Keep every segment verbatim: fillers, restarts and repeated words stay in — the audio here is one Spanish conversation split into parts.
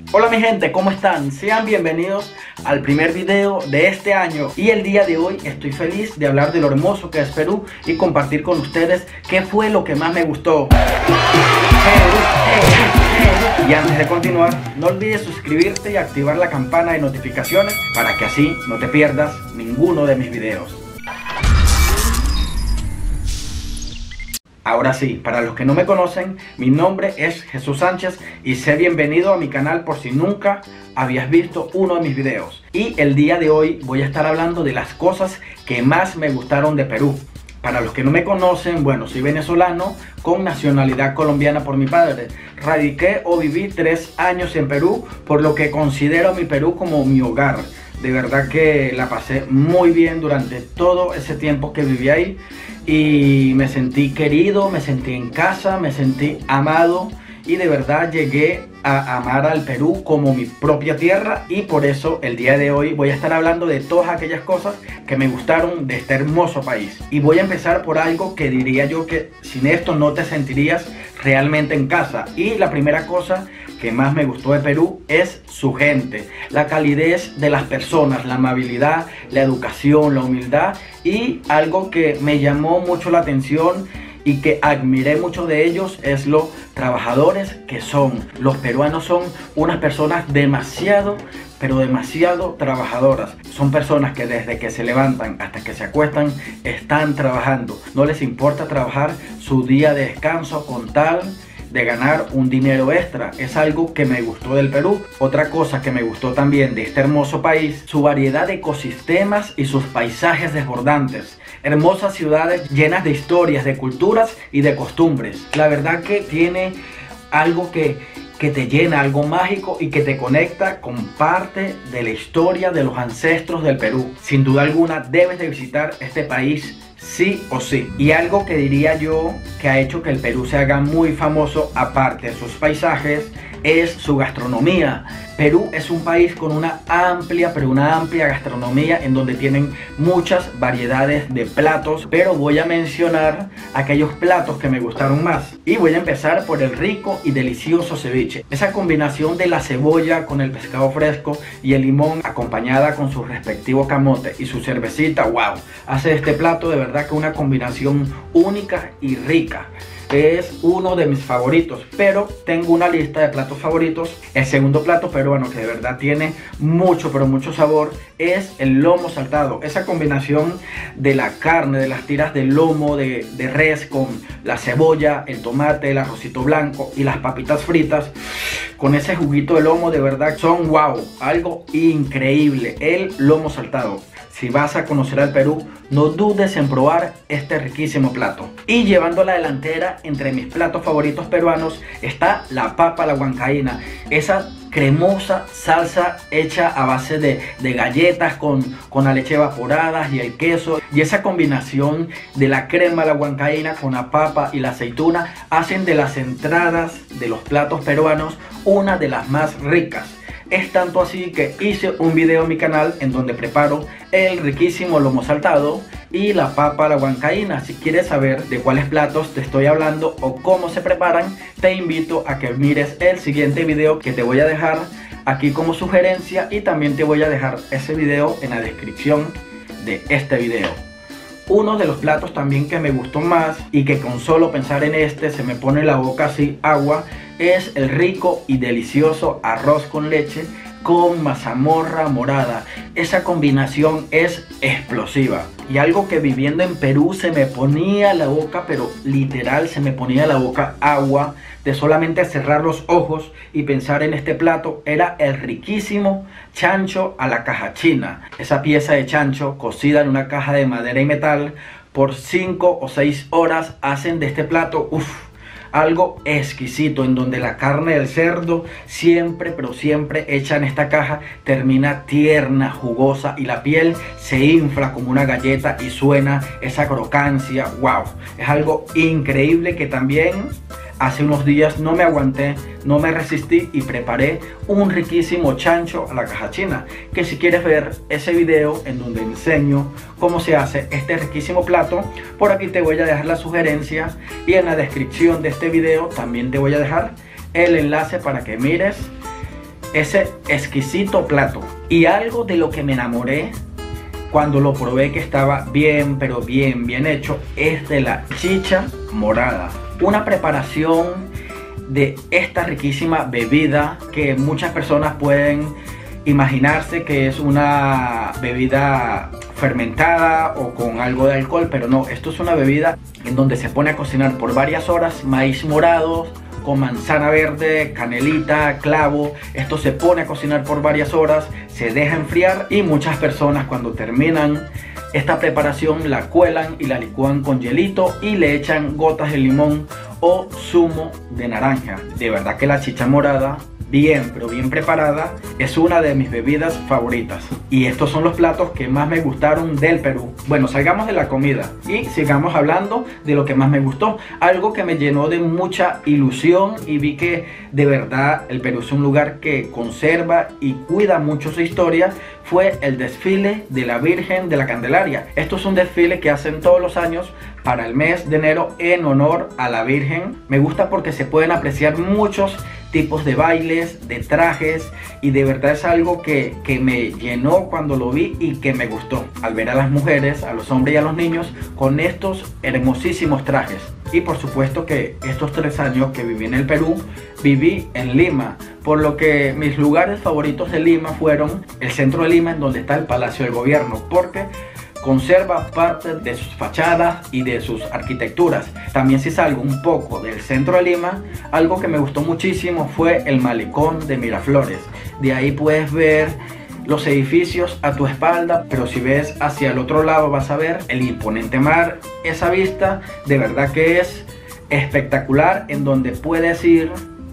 Hola mi gente, ¿cómo están? Sean bienvenidos al primer video de este año. Y el día de hoy estoy feliz de hablar de lo hermoso que es Perú y compartir con ustedes qué fue lo que más me gustó. Perú, Perú, Perú. Y antes de continuar, no olvides suscribirte y activar la campana de notificaciones para que así no te pierdas ninguno de mis videos. Ahora sí, para los que no me conocen, mi nombre es Jesús Sánchez y sé bienvenido a mi canal por si nunca habías visto uno de mis videos. Y el día de hoy voy a estar hablando de las cosas que más me gustaron de Perú. Para los que no me conocen, bueno, soy venezolano con nacionalidad colombiana por mi padre. Radiqué o viví tres años en Perú, por lo que considero a mi Perú como mi hogar. De verdad que la pasé muy bien durante todo ese tiempo que viví ahí. Y me sentí querido, me sentí en casa, me sentí amado. Y de verdad llegué a amar al Perú como mi propia tierra. Y por eso el día de hoy voy a estar hablando de todas aquellas cosas que me gustaron de este hermoso país. Y voy a empezar por algo que diría yo que sin esto no te sentirías realmente en casa. Y la primera cosa que más me gustó de Perú es su gente, la calidez de las personas, la amabilidad, la educación, la humildad. Y algo que me llamó mucho la atención y que admiré mucho de ellos es lo trabajadores que son. Los peruanos son unas personas demasiado, pero demasiado trabajadoras. Son personas que desde que se levantan hasta que se acuestan están trabajando. No les importa trabajar su día de descanso con tal de ganar un dinero extra. Es algo que me gustó del Perú. Otra cosa que me gustó también de este hermoso país, su variedad de ecosistemas y sus paisajes desbordantes. Hermosas ciudades llenas de historias, de culturas y de costumbres. La verdad que tiene algo que, que te llena, algo mágico y que te conecta con parte de la historia de los ancestros del Perú. Sin duda alguna debes de visitar este país sí o sí. Y algo que diría yo que ha hecho que el Perú se haga muy famoso, aparte de sus paisajes, es su gastronomía. Perú es un país con una amplia, pero una amplia gastronomía en donde tienen muchas variedades de platos, pero voy a mencionar aquellos platos que me gustaron más. Y voy a empezar por el rico y delicioso ceviche. Esa combinación de la cebolla con el pescado fresco y el limón acompañada con su respectivo camote y su cervecita, wow, hace este plato de verdad que una combinación única y rica. Es uno de mis favoritos, pero tengo una lista de platos favoritos. El segundo plato peruano que de verdad tiene mucho, pero mucho sabor es el lomo saltado. Esa combinación de la carne, de las tiras de lomo de, de res con la cebolla, el tomate, el arrocito blanco y las papitas fritas con ese juguito de lomo, de verdad son wow, algo increíble. El lomo saltado. Si vas a conocer al Perú, no dudes en probar este riquísimo plato. Y llevando la delantera entre mis platos favoritos peruanos está la papa a la huancaína. Esa cremosa salsa hecha a base de, de galletas con, con la leche evaporada y el queso. Y esa combinación de la crema a la huancaína con la papa y la aceituna hacen de las entradas de los platos peruanos una de las más ricas. Es tanto así que hice un video en mi canal en donde preparo el riquísimo lomo saltado y la papa a la huancaína. Si quieres saber de cuáles platos te estoy hablando o cómo se preparan, te invito a que mires el siguiente video que te voy a dejar aquí como sugerencia, y también te voy a dejar ese video en la descripción de este video. Uno de los platos también que me gustó más y que con solo pensar en este se me pone la boca así agua es el rico y delicioso arroz con leche con mazamorra morada. Esa combinación es explosiva. Y algo que viviendo en Perú se me ponía la boca, pero literal se me ponía la boca agua de solamente cerrar los ojos y pensar en este plato, era el riquísimo chancho a la caja china. Esa pieza de chancho cocida en una caja de madera y metal por cinco o seis horas hacen de este plato, uff, algo exquisito, en donde la carne del cerdo siempre, pero siempre hecha en esta caja, termina tierna, jugosa y la piel se infla como una galleta y suena esa crocancia. Wow, es algo increíble que también hace unos días no me aguanté, no me resistí y preparé un riquísimo chancho a la caja china, que si quieres ver ese video en donde enseño cómo se hace este riquísimo plato, por aquí te voy a dejar la sugerencia, y en la descripción de este video también te voy a dejar el enlace para que mires ese exquisito plato. Y algo de lo que me enamoré cuando lo probé, que estaba bien, pero bien, bien hecho, es de la chicha morada. Una preparación de esta riquísima bebida que muchas personas pueden imaginarse que es una bebida fermentada o con algo de alcohol, pero no, esto es una bebida en donde se pone a cocinar por varias horas maíz morado con manzana verde, canelita, clavo. Esto se pone a cocinar por varias horas, se deja enfriar y muchas personas cuando terminan esta preparación la cuelan y la licúan con hielito y le echan gotas de limón o zumo de naranja. De verdad que la chicha morada, bien pero bien preparada, es una de mis bebidas favoritas. Y estos son los platos que más me gustaron del Perú. Bueno, salgamos de la comida y sigamos hablando de lo que más me gustó. Algo que me llenó de mucha ilusión y vi que de verdad el Perú es un lugar que conserva y cuida mucho su historia, fue el desfile de la Virgen de la Candelaria. Esto es un desfile que hacen todos los años para el mes de enero en honor a la Virgen. Me gusta porque se pueden apreciar muchos tipos de bailes, de trajes, y de verdad es algo que, que me llenó cuando lo vi y que me gustó al ver a las mujeres, a los hombres y a los niños con estos hermosísimos trajes. Y por supuesto que estos tres años que viví en el Perú, viví en Lima, por lo que mis lugares favoritos de Lima fueron el centro de Lima, en donde está el Palacio del Gobierno, porque conserva parte de sus fachadas y de sus arquitecturas. También, si salgo un poco del centro de Lima, algo que me gustó muchísimo fue el malecón de Miraflores. De ahí puedes ver los edificios a tu espalda, pero si ves hacia el otro lado vas a ver el imponente mar. Esa vista de verdad que es espectacular, en donde puedes ir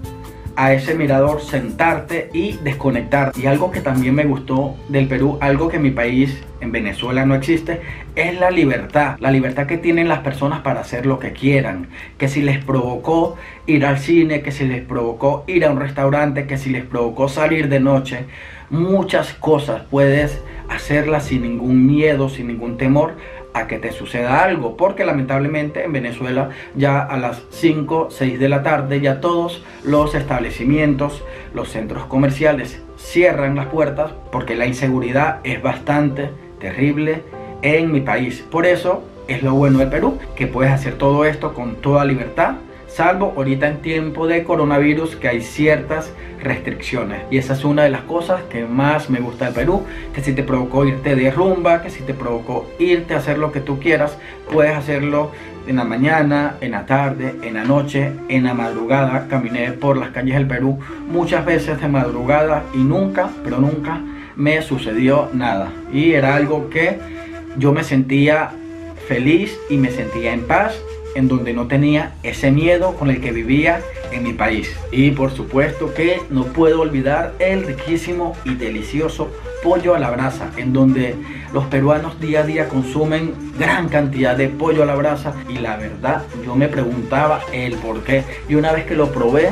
a ese mirador, sentarte y desconectar. Y algo que también me gustó del Perú, algo que en mi país, en Venezuela, no existe, es la libertad. La libertad que tienen las personas para hacer lo que quieran. Que si les provocó ir al cine, que si les provocó ir a un restaurante, que si les provocó salir de noche, muchas cosas puedes hacerlas sin ningún miedo, sin ningún temor a que te suceda algo, porque lamentablemente en Venezuela ya a las cinco, seis de la tarde ya todos los establecimientos, los centros comerciales cierran las puertas, porque la inseguridad es bastante terrible en mi país. Por eso es lo bueno del Perú, que puedes hacer todo esto con toda libertad, salvo ahorita en tiempo de coronavirus, que hay ciertas restricciones. Y esa es una de las cosas que más me gusta del Perú, que si te provocó irte de rumba, que si te provocó irte a hacer lo que tú quieras, puedes hacerlo en la mañana, en la tarde, en la noche, en la madrugada. Caminé por las calles del Perú muchas veces de madrugada y nunca, pero nunca me sucedió nada. Y era algo que yo me sentía feliz y me sentía en paz, en donde no tenía ese miedo con el que vivía en mi país. Y por supuesto que no puedo olvidar el riquísimo y delicioso pollo a la brasa, en donde los peruanos día a día consumen gran cantidad de pollo a la brasa, y la verdad yo me preguntaba el por qué, y una vez que lo probé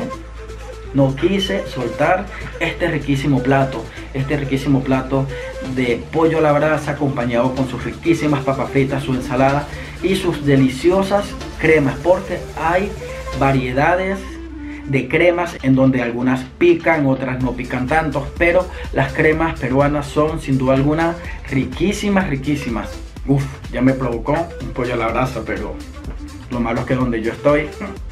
no quise soltar este riquísimo plato, este riquísimo plato de pollo a la brasa, acompañado con sus riquísimas papas fritas, su ensalada y sus deliciosas cremas, porque hay variedades de cremas en donde algunas pican, otras no pican tanto, pero las cremas peruanas son sin duda alguna riquísimas, riquísimas. Uf, ya me provocó un pollo a la brasa, pero lo malo es que donde yo estoy,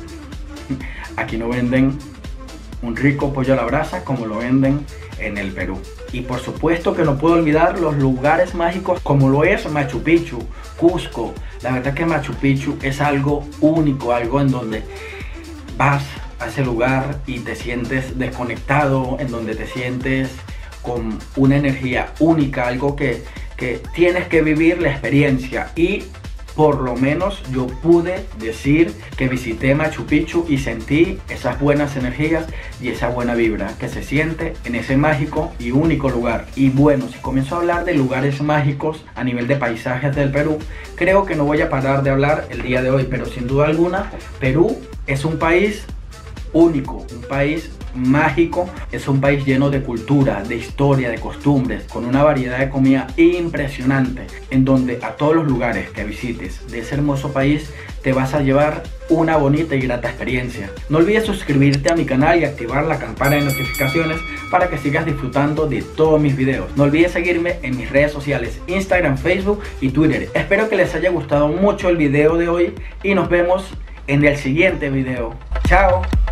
aquí no venden un rico pollo a la brasa como lo venden en el Perú. Y por supuesto que no puedo olvidar los lugares mágicos como lo es Machu Picchu, Cusco. La verdad que Machu Picchu es algo único, algo en donde vas a ese lugar y te sientes desconectado, en donde te sientes con una energía única, algo que, que tienes que vivir la experiencia. Y por lo menos yo pude decir que visité Machu Picchu y sentí esas buenas energías y esa buena vibra que se siente en ese mágico y único lugar. Y bueno, si comienzo a hablar de lugares mágicos a nivel de paisajes del Perú, creo que no voy a parar de hablar el día de hoy, pero sin duda alguna Perú es un país único, un país mágico, es un país lleno de cultura, de historia, de costumbres, con una variedad de comida impresionante, en donde a todos los lugares que visites de ese hermoso país te vas a llevar una bonita y grata experiencia. No olvides suscribirte a mi canal y activar la campana de notificaciones para que sigas disfrutando de todos mis videos. No olvides seguirme en mis redes sociales, Instagram, Facebook y Twitter. Espero que les haya gustado mucho el video de hoy y nos vemos en el siguiente video. Chao.